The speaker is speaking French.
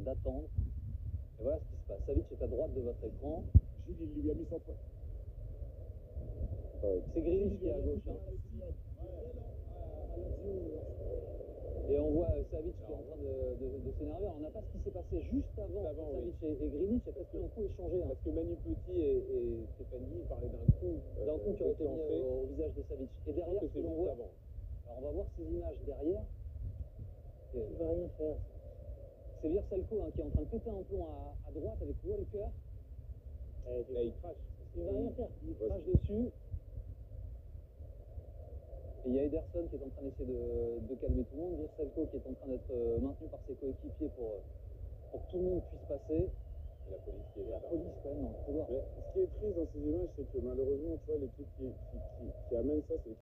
d'attendre. Et voilà ce qui se passe. Savic est à droite de votre écran. Jules, il lui a mis son point. C'est Grealish qui est à gauche. Hein. Et on voit Savic qui est en train de s'énerver. On n'a pas ce qui s'est passé juste avant Savic oui. et Grealish. Il y a peut-être un coup échangé. Hein. Parce que Manu Petit et Stéphanie parlaient d'un coup. D'un coup qui aurait été mis au visage de Savic. Et derrière, ce que l'on voit, alors on va voir ces images derrière. Il va rien faire. C'est Virselko hein, qui est en train de péter un plomb à droite avec Walker. Là, il crache. Il va rien faire. Il crache dessus. Et il y a Ederson qui est en train d'essayer de calmer tout le monde. Virselko qui est en train d'être maintenu par ses coéquipiers pour que tout le monde puisse passer. Et la police qui est Et là. la police quand même dans le couloir. Mais ce qui est triste dans ces images, c'est que malheureusement, tu vois, l'équipe qui amène ça, c'est